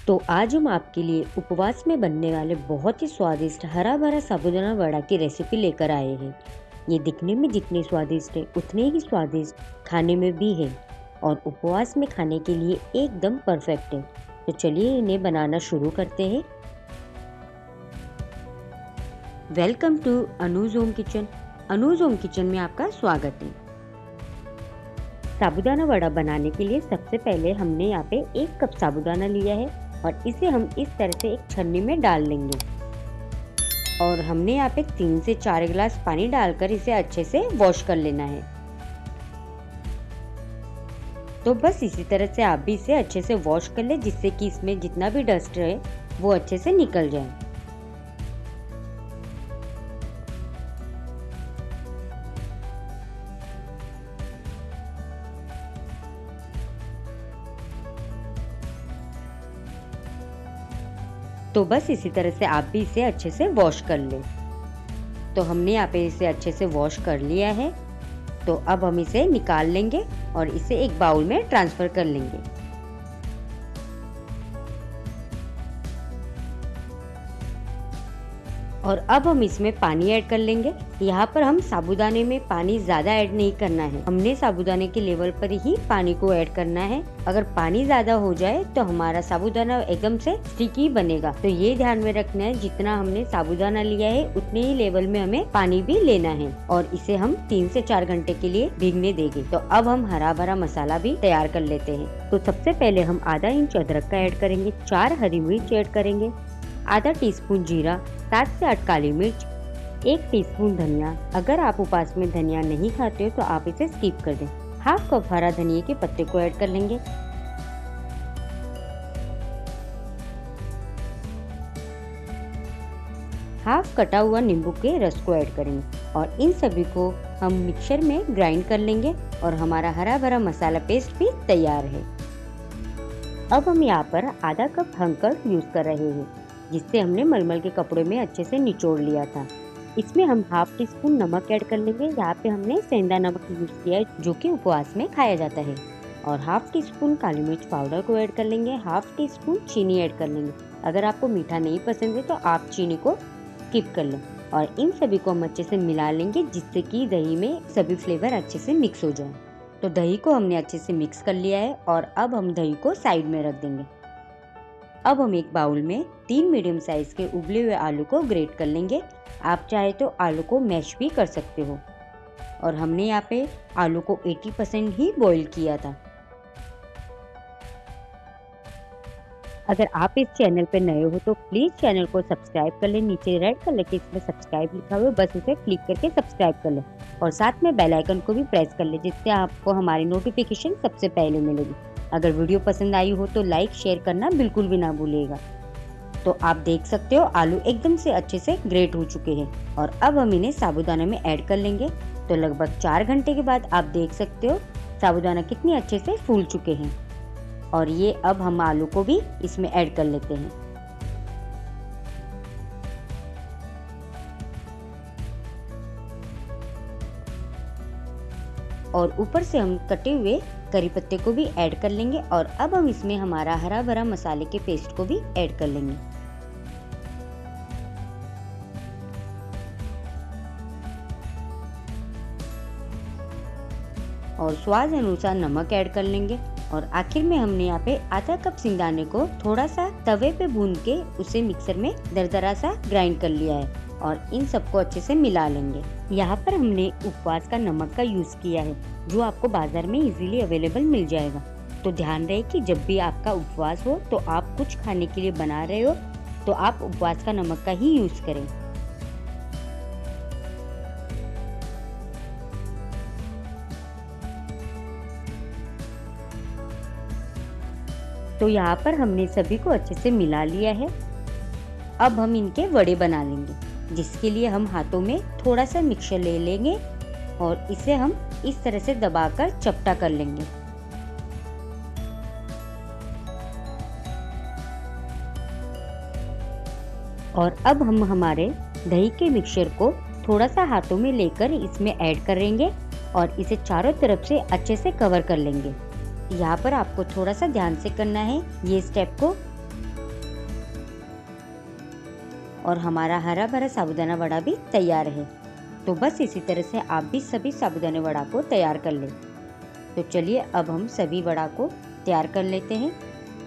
तो आज हम आपके लिए उपवास में बनने वाले बहुत ही स्वादिष्ट हरा भरा साबूदाना वड़ा की रेसिपी लेकर आए हैं। ये दिखने में जितने स्वादिष्ट है उतने ही स्वादिष्ट खाने में भी है और उपवास में खाने के लिए एकदम परफेक्ट है। तो चलिए इन्हें बनाना शुरू करते हैं। Welcome to Anuj home kitchen. Anuj home kitchen में आपका स्वागत है। साबूदाना वड़ा बनाने के लिए सबसे पहले हमने यहाँ पे 1 कप साबूदाना लिया है और इसे हम इस तरह से एक छन्नी में डाल लेंगे और हमने यहाँ पे 3 से 4 गिलास पानी डालकर इसे अच्छे से वॉश कर लेना है। तो बस इसी तरह से आप भी इसे अच्छे से वॉश कर ले, जिससे कि इसमें जितना भी डस्ट है वो अच्छे से निकल जाए। तो बस इसी तरह से आप भी इसे अच्छे से वॉश कर लें। तो हमने यहाँ पे इसे अच्छे से वॉश कर लिया है। तो अब हम इसे निकाल लेंगे और इसे एक बाउल में ट्रांसफर कर लेंगे। और अब हम इसमें पानी ऐड कर लेंगे। यहाँ पर हम साबूदाने में पानी ज़्यादा ऐड नहीं करना है, हमने साबूदाने के लेवल पर ही पानी को ऐड करना है। अगर पानी ज़्यादा हो जाए तो हमारा साबूदाना एकदम से स्टिकी बनेगा। तो ये ध्यान में रखना है, जितना हमने साबूदाना लिया है उतने ही लेवल में हमें पानी भी लेना है और इसे हम 3 से 4 घंटे के लिए भीगने देंगे। तो अब हम हरा भरा मसाला भी तैयार कर लेते हैं। तो सबसे पहले हम आधा इंच अदरक का ऐड करेंगे, 4 हरी मिर्च ऐड करेंगे, आधा टीस्पून जीरा, 7 से 8 काली मिर्च, 1 टीस्पून धनिया। अगर आप उपवास में धनिया नहीं खाते हो तो आप इसे स्किप कर दें। हाफ कप हरा धनिया के पत्ते को ऐड कर लेंगे। हाफ कटा हुआ नींबू के रस को ऐड करेंगे और इन सभी को हम मिक्सर में ग्राइंड कर लेंगे और हमारा हरा भरा मसाला पेस्ट भी तैयार है। अब हम यहाँ पर आधा कप हंकर्ड यूज कर रहे हैं, जिससे हमने मलमल के कपड़े में अच्छे से निचोड़ लिया था। इसमें हम हाफ टी स्पून नमक ऐड कर लेंगे। यहाँ पे हमने सेंधा नमक यूज किया है, जो कि उपवास में खाया जाता है। और हाफ टी स्पून काली मिर्च पाउडर को ऐड कर लेंगे, हाफ टी स्पून चीनी ऐड कर लेंगे। अगर आपको मीठा नहीं पसंद है तो आप चीनी को स्किप कर लें और इन सभी को हम अच्छे से मिला लेंगे, जिससे कि दही में सभी फ्लेवर अच्छे से मिक्स हो जाए। तो दही को हमने अच्छे से मिक्स कर लिया है और अब हम दही को साइड में रख देंगे। अब हम एक बाउल में 3 मीडियम साइज के उबले हुए आलू को ग्रेट कर लेंगे। आप चाहे तो आलू को मैश भी कर सकते हो और हमने यहाँ पे आलू को 80% ही बॉईल किया था। अगर आप इस चैनल पे नए हो तो प्लीज चैनल को सब्सक्राइब कर लें। नीचे रेड कलर के इसमें सब्सक्राइब लिखा हुआ है, बस उसे क्लिक करके सब्सक्राइब कर लें और साथ में बेल आइकन को भी प्रेस कर लें, जिससे आपको हमारी नोटिफिकेशन सबसे पहले मिलेगी। अगर वीडियो पसंद आई हो तो लाइक शेयर करना बिल्कुल भी ना भूलिएगा। तो आप देख सकते हो आलू एकदम से अच्छे से ग्रेट हो चुके हैं और अब हम इन्हें साबूदाना में ऐड कर लेंगे। तो लगभग 4 घंटे के बाद आप देख सकते हो साबूदाना कितने अच्छे से फूल चुके हैं और ये अब हम आलू को भी इसमें ऐड कर लेते हैं। और ऊपर से हम कटे हुए करी पत्ते को भी ऐड कर लेंगे और अब हम इसमें हमारा हरा भरा मसाले के पेस्ट को भी ऐड कर लेंगे। और स्वाद अनुसार नमक ऐड कर लेंगे और आखिर में हमने यहाँ पे आधा कप सिंगदाने को थोड़ा सा तवे पे भून के उसे मिक्सर में दरदरा सा ग्राइंड कर लिया है और इन सबको अच्छे से मिला लेंगे। यहाँ पर हमने उपवास का नमक का यूज किया है, जो आपको बाजार में इजीली अवेलेबल मिल जाएगा। तो ध्यान रहे कि जब भी आपका उपवास हो तो आप कुछ खाने के लिए बना रहे हो तो आप उपवास का नमक का ही यूज करें। तो यहाँ पर हमने सभी को अच्छे से मिला लिया है। अब हम इनके वड़े बना लेंगे, जिसके लिए हम हाथों में थोड़ा सा मिक्सचर ले लेंगे और इसे हम इस तरह से दबाकर चपटा कर लेंगे। और अब हम हमारे दही के मिक्सचर को थोड़ा सा हाथों में लेकर इसमें ऐड करेंगे और इसे चारों तरफ से अच्छे से कवर कर लेंगे। यहाँ पर आपको थोड़ा सा ध्यान से करना है ये स्टेप को, और हमारा हरा भरा साबूदाना वड़ा भी तैयार है। तो बस इसी तरह से आप भी सभी साबूदाना वड़ा को तैयार कर लें। तो चलिए अब हम सभी वड़ा को तैयार कर लेते हैं।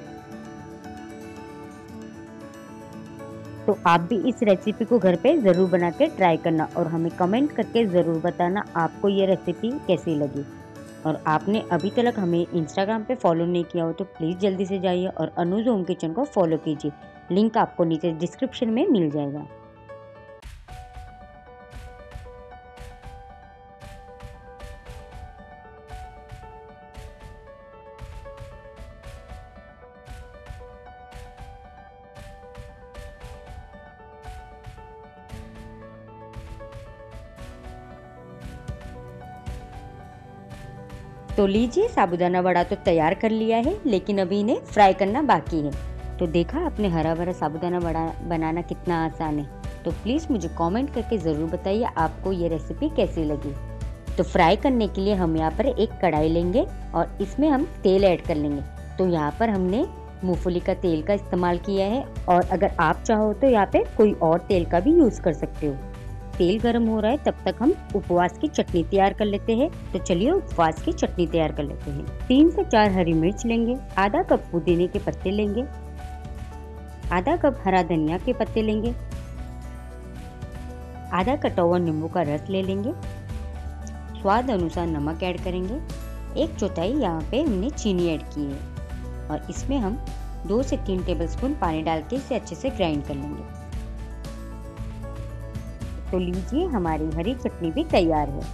तो आप भी इस रेसिपी को घर पे ज़रूर बना के ट्राई करना और हमें कमेंट करके ज़रूर बताना आपको ये रेसिपी कैसी लगी। और आपने अभी तक हमें इंस्टाग्राम पे फॉलो नहीं किया हो तो प्लीज़ जल्दी से जाइए और अनुज होम किचन को फॉलो कीजिए। लिंक आपको नीचे डिस्क्रिप्शन में मिल जाएगा। तो लीजिए, साबूदाना वड़ा तो तैयार कर लिया है, लेकिन अभी इन्हें फ्राई करना बाकी है। तो देखा आपने हरा भरा साबूदाना वड़ा बनाना कितना आसान है। तो प्लीज़ मुझे कमेंट करके ज़रूर बताइए आपको ये रेसिपी कैसी लगी। तो फ्राई करने के लिए हम यहाँ पर एक कढ़ाई लेंगे और इसमें हम तेल ऐड कर लेंगे। तो यहाँ पर हमने मूंगफली का तेल का इस्तेमाल किया है और अगर आप चाहो तो यहाँ पे कोई और तेल का भी यूज़ कर सकते हो। तेल गर्म हो रहा है तब तक हम उपवास की चटनी तैयार कर लेते हैं। तो चलिए उपवास की चटनी तैयार कर लेते हैं। 3 से 4 हरी मिर्च लेंगे, आधा कप पुदीने के पत्ते लेंगे, आधा कप हरा धनिया के पत्ते लेंगे, आधा कटा हुआ नींबू का रस ले लेंगे, स्वाद अनुसार नमक ऐड करेंगे, 1/4 यहाँ पे हमने चीनी ऐड की है और इसमें हम 2 से 3 टेबलस्पून पानी डाल के इसे अच्छे से ग्राइंड कर लेंगे। तो लीजिए, हमारी हरी चटनी भी तैयार है।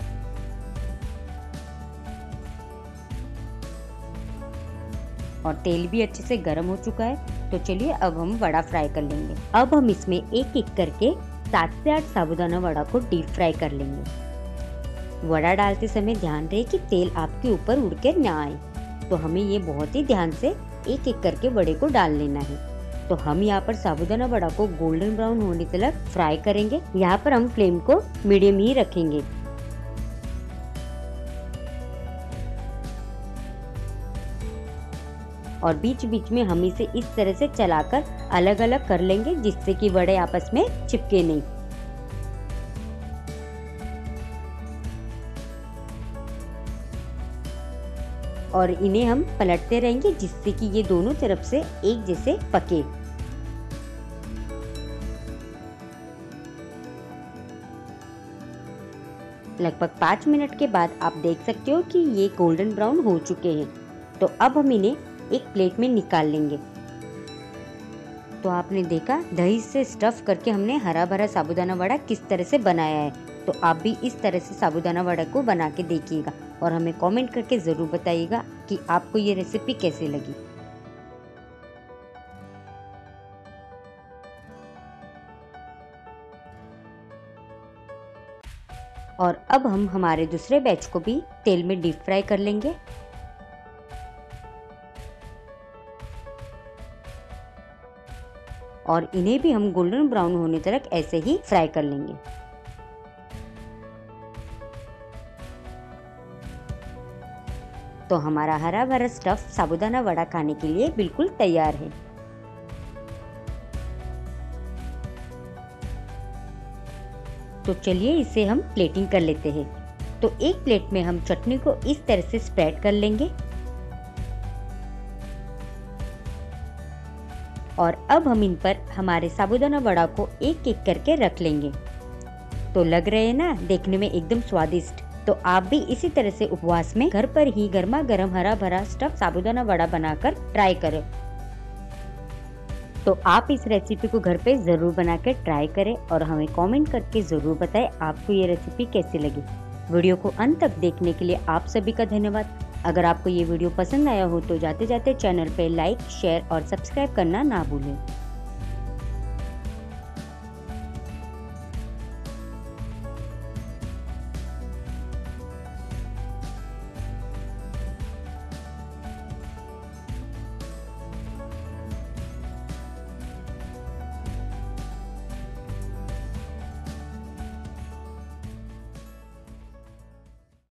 और तेल भी अच्छे से गर्म हो चुका है। तो चलिए अब हम वड़ा फ्राई कर लेंगे। अब हम इसमें एक एक करके 7 से 8 साबूदाना वड़ा को डीप फ्राई कर लेंगे। वड़ा डालते समय ध्यान रहे कि तेल आपके ऊपर उड़ के ना आए। तो हमें ये बहुत ही ध्यान से एक एक करके वड़े को डाल लेना है। तो हम यहाँ पर साबूदाना वड़ा को गोल्डन ब्राउन होने तक फ्राई करेंगे। यहाँ पर हम फ्लेम को मीडियम ही रखेंगे। और बीच बीच में हम इसे इस तरह से चलाकर अलग अलग कर लेंगे जिससे कि वड़े आपस में चिपके नहीं। और इन्हें हम पलटते रहेंगे जिससे कि ये दोनों तरफ से एक जैसे पके। लगभग 5 मिनट के बाद आप देख सकते हो कि ये गोल्डन ब्राउन हो चुके हैं। तो अब हम इन्हें एक प्लेट में निकाल लेंगे। तो आपने देखा दही से स्टफ करके हमने हरा भरा साबूदाना वड़ा किस तरह से बनाया है। तो आप भी इस तरह से साबूदाना वड़ा को बना के देखिएगा और हमें कमेंट करके ज़रूर बताइएगा कि आपको ये रेसिपी कैसी लगी। और अब हम हमारे दूसरे बैच को भी तेल में डीप फ्राई कर लेंगे। और इन्हें भी हम गोल्डन ब्राउन होने तक ऐसे ही फ्राई कर लेंगे। तो हमारा हरा भरा स्टफ साबूदाना वड़ा खाने के लिए बिल्कुल तैयार है। तो चलिए इसे हम प्लेटिंग कर लेते हैं। तो एक प्लेट में हम चटनी को इस तरह से स्प्रेड कर लेंगे। और अब हम इन पर हमारे साबूदाना वड़ा को एक एक करके रख लेंगे। तो लग रहे हैं ना देखने में एकदम स्वादिष्ट। तो आप भी इसी तरह से उपवास में घर पर ही गर्मा गर्म हरा भरा स्टफ साबूदाना वड़ा बनाकर ट्राई करें। तो आप इस रेसिपी को घर पे ज़रूर बना कर ट्राई करें और हमें कमेंट करके ज़रूर बताएं आपको ये रेसिपी कैसी लगी। वीडियो को अंत तक देखने के लिए आप सभी का धन्यवाद। अगर आपको ये वीडियो पसंद आया हो तो जाते जाते चैनल पे लाइक, शेयर और सब्सक्राइब करना ना भूलें।